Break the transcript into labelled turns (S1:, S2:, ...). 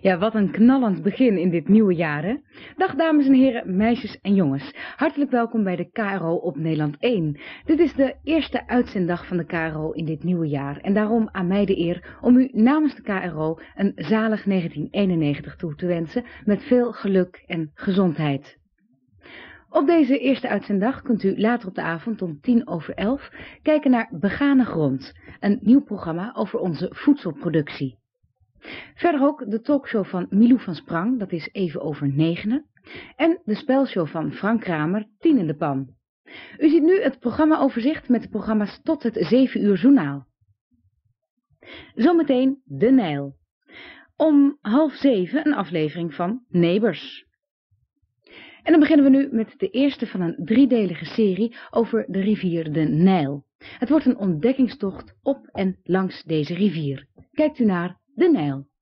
S1: Ja, wat een knallend begin in dit nieuwe jaar, hè? Dag dames en heren, meisjes en jongens. Hartelijk welkom bij de KRO op Nederland 1. Dit is de eerste uitzenddag van de KRO in dit nieuwe jaar. En daarom aan mij de eer om u namens de KRO een zalig 1991 toe te wensen met veel geluk en gezondheid. Op deze eerste uitzenddag kunt u later op de avond om 11:10 kijken naar Begane Grond, een nieuw programma over onze voedselproductie. Verder ook de talkshow van Milou van Sprang, dat is even over 9. En de spelshow van Frank Kramer, 10 in de pan. U ziet nu het programmaoverzicht met de programma's tot het 7 uur journaal. Zometeen De Nijl. Om 6:30 een aflevering van Neighbors. En dan beginnen we nu met de eerste van een 3-delige serie over de rivier de Nijl. Het wordt een ontdekkingstocht op en langs deze rivier. Kijkt u naar De Nijl.